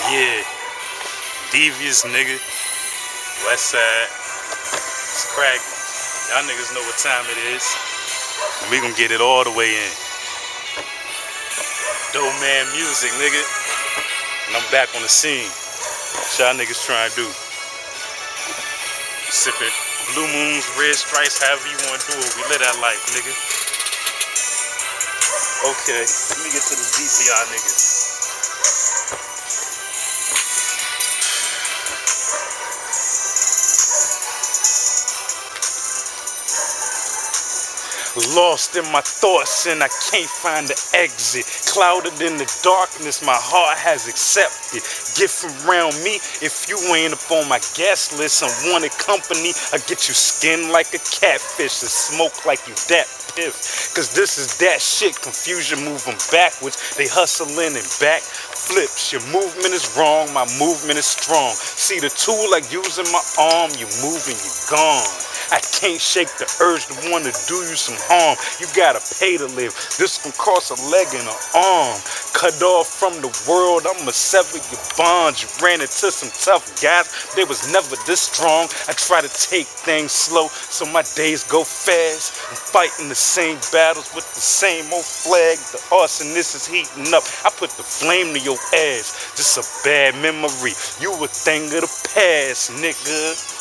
Yeah, devious nigga, west side, it's cracking. Y'all niggas know what time it is, and we gonna get it all the way in. Dope man music, nigga, and I'm back on the scene. What y'all niggas trying to do? Sipping Blue Moons, Red Stripes, however you wanna do it. We live that life, nigga. Okay, let me get to the beat for y'all niggas. Lost in my thoughts and I can't find the exit. Clouded in the darkness, my heart has accepted. Get from around me if you ain't up on my guest list. Unwanted company, I get you skinned like a catfish and smoke like you that piff. Cause this is that shit, confusion moving backwards. They hustling and back flips. Your movement is wrong, my movement is strong. See the tool like using my arm, you moving, you gone. I can't shake the urge to want to do you some harm. You gotta pay to live. This gon' cost a leg and an arm. Cut off from the world, I'ma sever your bonds. You ran into some tough guys, they was never this strong. I try to take things slow, so my days go fast. I'm fighting the same battles with the same old flag. The arsonist is heating up, I put the flame to your ass. Just a bad memory, you a thing of the past, nigga.